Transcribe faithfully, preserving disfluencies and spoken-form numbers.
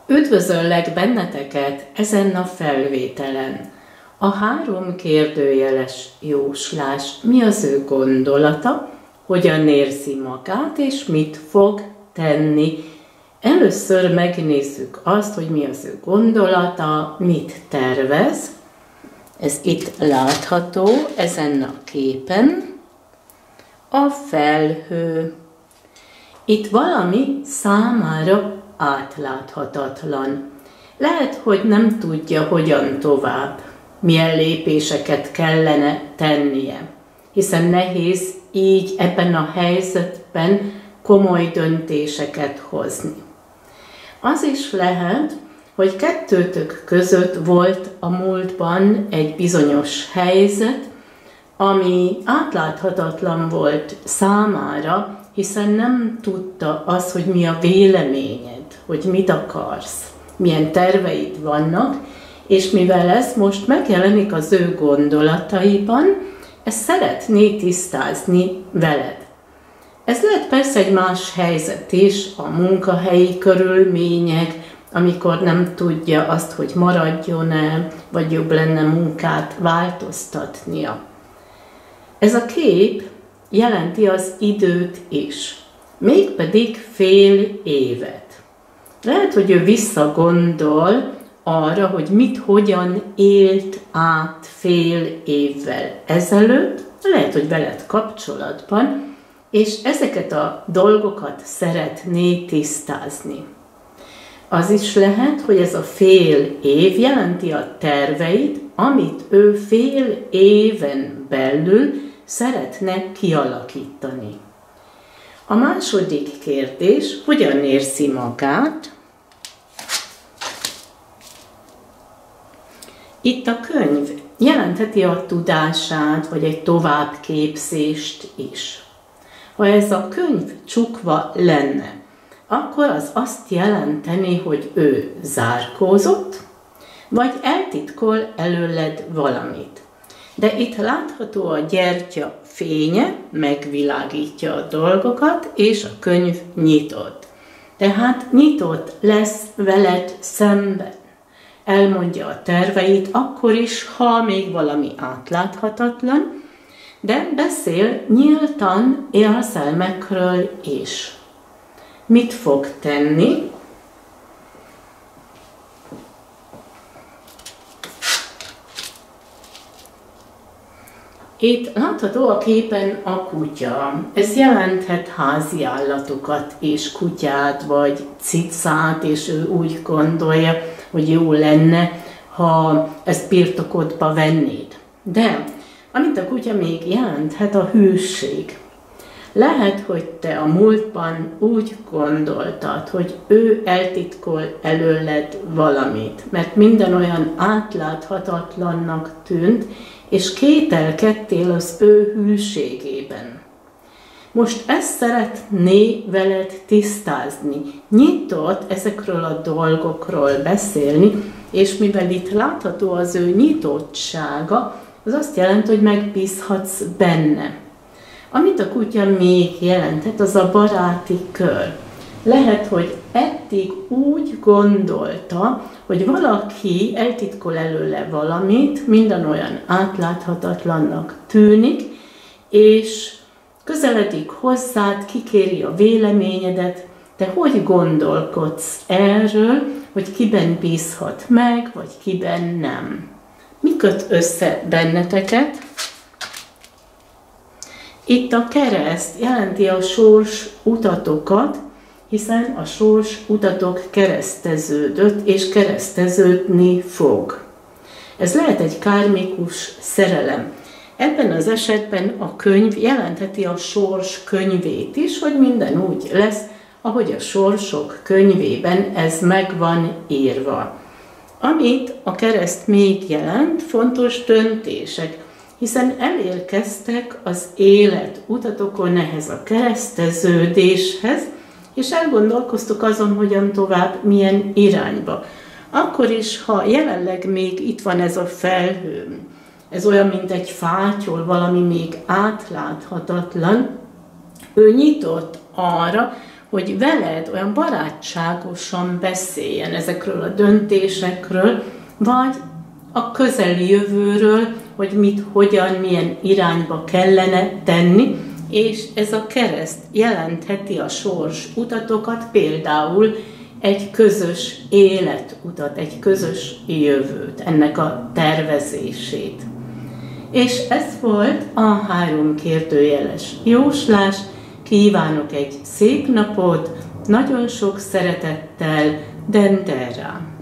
Üdvözöllek benneteket ezen a felvételen. A három kérdőjeles jóslás, mi az ő gondolata, hogyan érzi magát és mit fog tenni. Először megnézzük azt, hogy mi az ő gondolata, mit tervez. Ez itt látható ezen a képen. A felhő. Itt valami számára átláthatatlan. Lehet, hogy nem tudja, hogyan tovább, milyen lépéseket kellene tennie, hiszen nehéz így ebben a helyzetben komoly döntéseket hozni. Az is lehet, hogy kettőtök között volt a múltban egy bizonyos helyzet, ami átláthatatlan volt számára, hiszen nem tudta az, hogy mi a véleményed, hogy mit akarsz, milyen terveid vannak, és mivel ez most megjelenik az ő gondolataiban, ezt szeretné tisztázni veled. Ez lehet persze egy más helyzet is, a munkahelyi körülmények, amikor nem tudja azt, hogy maradjon-e, vagy jobb lenne munkát változtatnia. Ez a kép jelenti az időt is, mégpedig fél évet. Lehet, hogy ő visszagondol arra, hogy mit, hogyan élt át fél évvel ezelőtt, lehet, hogy veled kapcsolatban, és ezeket a dolgokat szeretné tisztázni. Az is lehet, hogy ez a fél év jelenti a terveit, amit ő fél éven belül szeretne kialakítani. A második kérdés, hogyan érzi magát? Itt a könyv jelentheti a tudását, vagy egy továbbképzést is. Ha ez a könyv csukva lenne, akkor az azt jelenteni, hogy ő zárkózott, vagy eltitkol előled valamit. De itt látható a gyertya fénye, megvilágítja a dolgokat, és a könyv nyitott. Tehát nyitott lesz veled szemben. Elmondja a terveit, akkor is, ha még valami átláthatatlan, de beszél nyíltan érzelmekről is. Mit fog tenni? Itt látható a képen a kutya. Ez jelenthet házi állatokat és kutyát, vagy cicát, és ő úgy gondolja, hogy jó lenne, ha ezt birtokodba vennéd. De amit a kutya még jelenthet, a hűség. Lehet, hogy te a múltban úgy gondoltad, hogy ő eltitkol előled valamit, mert minden olyan átláthatatlannak tűnt, és kételkedtél az ő hűségében. Most ezt szeretné veled tisztázni, nyitott ezekről a dolgokról beszélni, és mivel itt látható az ő nyitottsága, az azt jelenti, hogy megbízhatsz benne. Amit a kutya még jelentett, az a baráti kör. Lehet, hogy eddig úgy gondolta, hogy valaki eltitkol előle valamit, minden olyan átláthatatlannak tűnik, és közeledik hozzád, kikéri a véleményedet, te hogy gondolkodsz erről, hogy kiben bízhat meg, vagy kiben nem. Mi köt össze benneteket? Itt a kereszt jelenti a sors utatokat, hiszen a sors utatok kereszteződött, és kereszteződni fog. Ez lehet egy kármikus szerelem. Ebben az esetben a könyv jelentheti a sors könyvét is, hogy minden úgy lesz, ahogy a sorsok könyvében ez meg van írva. Amit a kereszt még jelent, fontos döntések, hiszen elérkeztek az élet utatokon ehhez a kereszteződéshez, és elgondolkoztuk azon, hogyan tovább, milyen irányba. Akkor is, ha jelenleg még itt van ez a felhő, ez olyan, mint egy fátyol, valami még átláthatatlan, ő nyitott arra, hogy veled olyan barátságosan beszéljen ezekről a döntésekről, vagy a közeli jövőről, hogy mit, hogyan, milyen irányba kellene tenni, és ez a kereszt jelentheti a sors utatokat, például egy közös életutat, egy közös jövőt, ennek a tervezését. És ez volt a három kérdőjeles jóslás. Kívánok egy szép napot, nagyon sok szeretettel, Dendera!